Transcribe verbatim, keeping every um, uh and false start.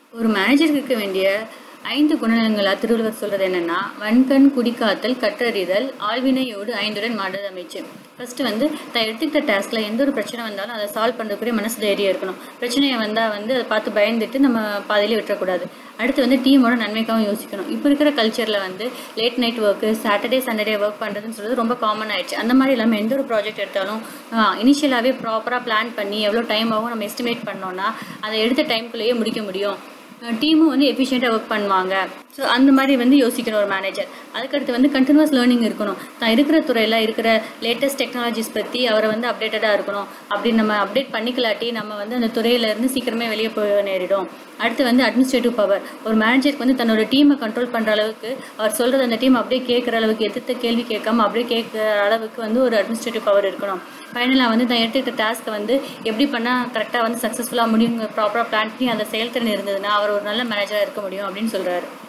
ஒரு மேனேஜருக்கு இருக்க வேண்டிய ஐந்து குணநலங்களா திருவள்ளுவர் சொல்றது என்னன்னா, வன்கண் குடிக்காத்தல், கற்றறிதல், ஆழ்வினையோடு ஐந்துடன் மாடுறது அமைச்சு. ஃபர்ஸ்ட் வந்து தான் எடுத்துக்கிட்ட டாஸ்க்ல எந்த ஒரு பிரச்சனை வந்தாலும் அதை சால்வ் பண்ணுறதுக்குரிய மனசு தைரியம் இருக்கணும். பிரச்சனையை வந்தால் வந்து அதை பார்த்து பயந்துட்டு நம்ம பாதையிலே விட்டுறக்கூடாது. அடுத்து வந்து டீமோட நன்மைக்காகவும் யோசிக்கணும். இப்போ இருக்கிற கல்ச்சரில் வந்து late night work, Saturday Sunday work பண்ணுறதுன்னு சொல்கிறது ரொம்ப காமன் ஆயிடுச்சு. அந்த மாதிரி இல்லாமல் எந்த ஒரு ப்ராஜெக்ட் எடுத்தாலும் இனிஷியலாகவே ப்ராப்பராக பிளான் பண்ணி எவ்வளோ டைம் ஆகும் நம்ம எஸ்டிமேட் பண்ணோன்னா அதை எடுத்த டைம்குள்ளேயே முடிக்க முடியும். டீமும் வந்து எஃபிஷியண்டாக ஒர்க் பண்ணுவாங்க. ஸோ அந்த மாதிரி வந்து யோசிக்கணும் ஒரு மேனேஜர். அதுக்கடுத்து வந்து கண்டினியூஸ் லேர்னிங் இருக்கணும். தான் இருக்கிற துறையில் இருக்கிற லேட்டஸ்ட் டெக்னாலஜிஸ் பற்றி அவரை வந்து அப்டேட்டடாக இருக்கணும். அப்படி நம்ம அப்டேட் பண்ணிக்கலாட்டி நம்ம வந்து அந்த துறையிலேருந்து சீக்கிரமே வெளியே போய் நேரிடும். அடுத்து வந்து அட்மினிஸ்ட்ரேட்டிவ் பவர். ஒரு மேனேஜருக்கு வந்து தன்னோட டீமை கண்ட்ரோல் பண்ணுற அளவுக்கு, அவர் சொல்கிறது அந்த டீம் அப்படியே கேட்குற அளவுக்கு, எதிர்த்த கேள்வி கேட்காம அப்படியே கேட்குற அளவுக்கு வந்து ஒரு அட்மினிஸ்ட்ரேட்டிவ் பவர் இருக்கணும். ஃபைனலாக வந்து தான் எடுத்துக்கிட்ட டாஸ்க்கை வந்து எப்படி பண்ணால் கரெக்டாக வந்து சக்ஸஸ்ஃபுல்லாக முடியும் ப்ராப்பராக பிளான் பண்ணி அந்த செயல்திறன் இருந்ததுன்னா அவர் ஒரு நல்ல மேனேஜராக இருக்க முடியும் அப்படின்னு சொல்கிறாரு.